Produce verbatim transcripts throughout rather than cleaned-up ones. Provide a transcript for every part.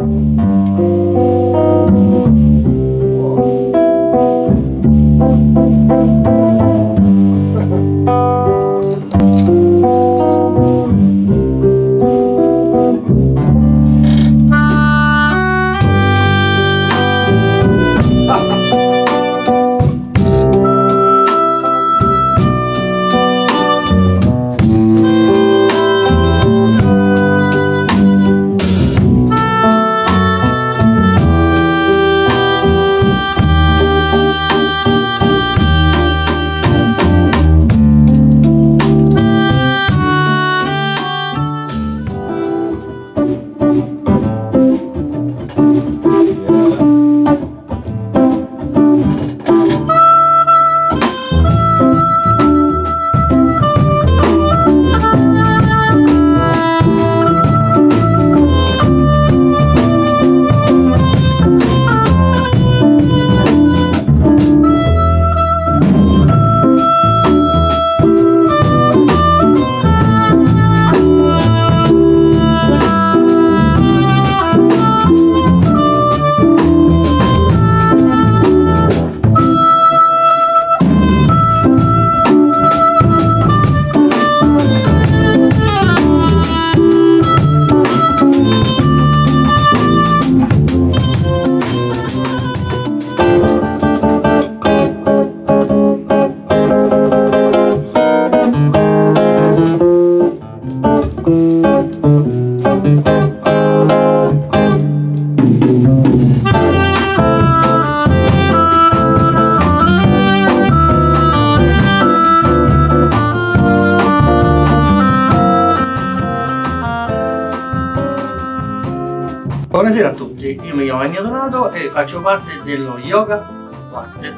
Buonasera a tutti, io mi chiamo Ennio Donato e faccio parte dello Yoga Quartet.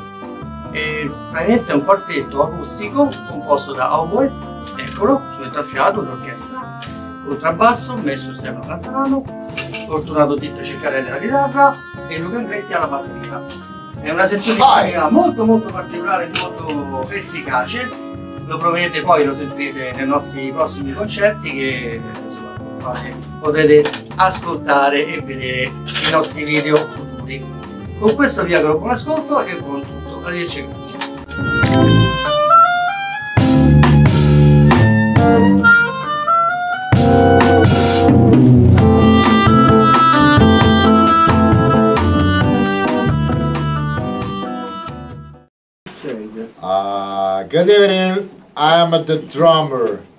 E praticamente è un quartetto acustico composto da oboe, eccolo, strumento a fiato, l'orchestra, contrabbasso, messo Stefano Cantarano, Fortunato Tito Ceccarelli alla chitarra e Luca Ingretti alla batteria. È una sezione ritmica molto molto particolare, molto efficace, lo proverete poi, lo sentirete nei nostri prossimi concerti che insomma potrete ascoltare e vedere i nostri video futuri. Con questo vi auguro buon ascolto e buon tutto. Arrivederci e grazie. Uh, good evening, I am the drummer.